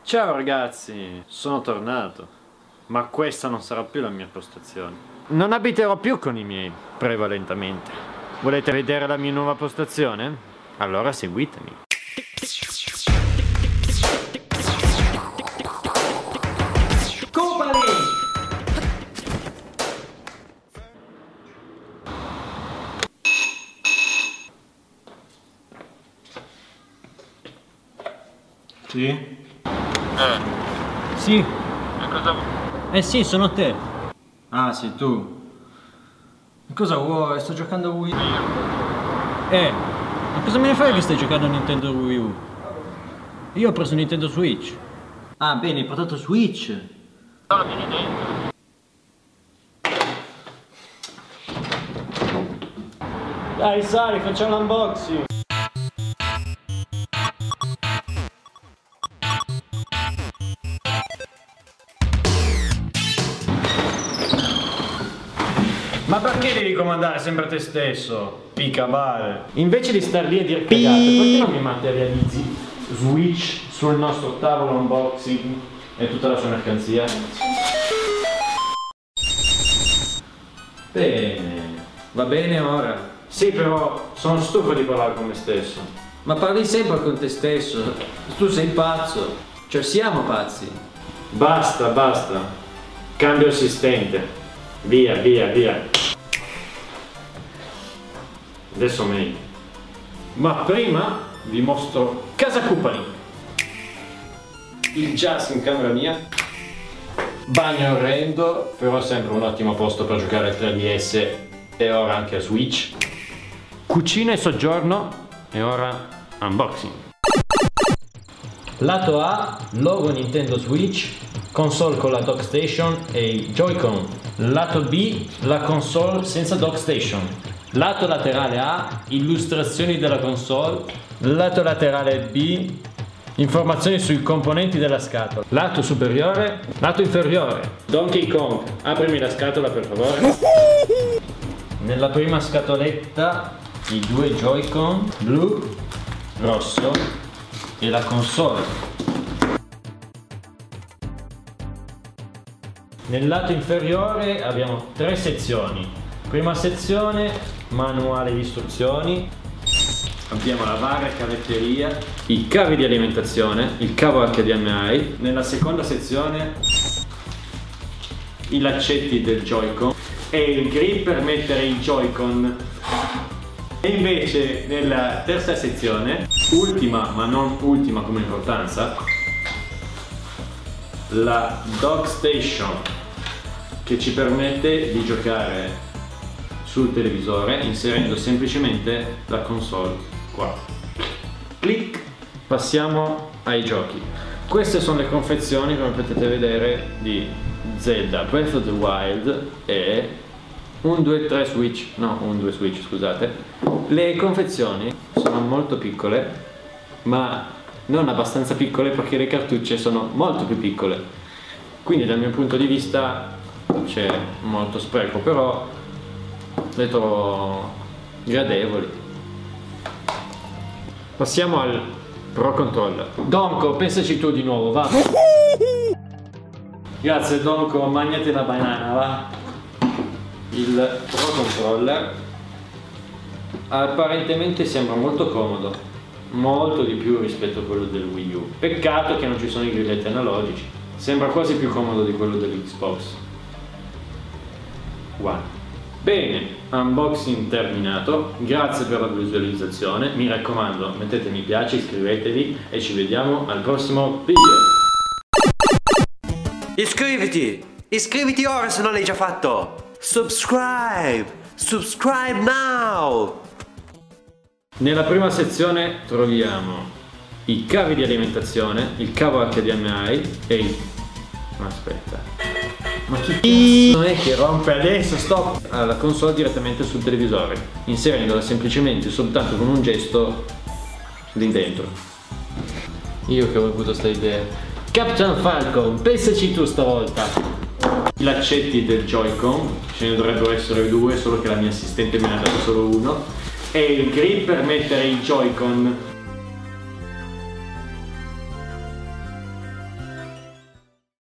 Ciao ragazzi, sono tornato, ma questa non sarà più la mia postazione. Non abiterò più con i miei, prevalentemente. Volete vedere la mia nuova postazione? Allora seguitemi. Copali! Sì? Sì, E cosa vuoi? sì, sono te. Ah, sei tu. E cosa vuoi? Sto giocando a Wii U. Ma cosa me ne fai che stai giocando a Nintendo Wii U? Io ho preso Nintendo Switch. Ah, bene, hai portato Switch. No, vieni dentro. Dai, sali, facciamo l'unboxing. Ma perché devi comandare sempre te stesso? Picabale. Invece di star lì a dire cagate, perché non mi materializzi Switch sul nostro tavolo unboxing e tutta la sua mercanzia? Bene. Va bene ora. Sì, però sono stufo di parlare con me stesso. Ma parli sempre con te stesso. Tu sei pazzo. Cioè, siamo pazzi. Basta, basta. Cambio assistente. Via, via, via. Adesso meglio. Ma prima vi mostro casa Cupani. Il jazz in camera mia. Bagno orrendo, però sempre un ottimo posto per giocare al 3DS e ora anche a Switch. Cucina e soggiorno e ora unboxing. Lato A, logo Nintendo Switch, console con la dock station e i Joy-Con. Lato B, la console senza dock station. Lato laterale A, illustrazioni della console. Lato laterale B, informazioni sui componenti della scatola. Lato superiore, lato inferiore. Donkey Kong, aprimi la scatola per favore. Nella prima scatoletta i due Joy-Con, blu, rosso e la console. Nel lato inferiore abbiamo tre sezioni. Prima sezione, manuale di istruzioni. Abbiamo la varia cavetteria, i cavi di alimentazione, il cavo HDMI. Nella seconda sezione i laccetti del Joy-Con e il grip per mettere i Joy-Con. E invece nella terza sezione, ultima ma non ultima come importanza, la dock station che ci permette di giocare sul televisore inserendo semplicemente la console qua. Clic, passiamo ai giochi. Queste sono le confezioni, come potete vedere, di Zelda Breath of the Wild e 1, 2, 3 Switch, no, 1, 2 Switch, scusate. Le confezioni sono molto piccole, ma non abbastanza piccole perché le cartucce sono molto più piccole. Quindi dal mio punto di vista c'è molto spreco, però le trovo gradevoli. Passiamo al Pro Controller. Donko, pensaci tu di nuovo, va. Grazie Donko, magnati la banana, va. Il Pro Controller apparentemente sembra molto comodo, molto di più rispetto a quello del Wii U. Peccato che non ci sono i grilletti analogici, sembra quasi più comodo di quello dell'Xbox One. Bene, unboxing terminato, grazie per la visualizzazione, mi raccomando mettete mi piace, iscrivetevi e ci vediamo al prossimo video. Iscriviti! Iscriviti ora se non l'hai già fatto! Subscribe! Subscribe now! Nella prima sezione troviamo i cavi di alimentazione, il cavo HDMI e il... aspetta. Ma chi non è che rompe adesso? Stop! La console direttamente sul televisore, inserendola semplicemente soltanto con un gesto lì dentro. Io che ho avuto sta idea. Captain Falcon, pensaci tu stavolta! I laccetti del Joy-Con, ce ne dovrebbero essere due, solo che la mia assistente me ne ha dato solo uno. E il grip per mettere i Joy-Con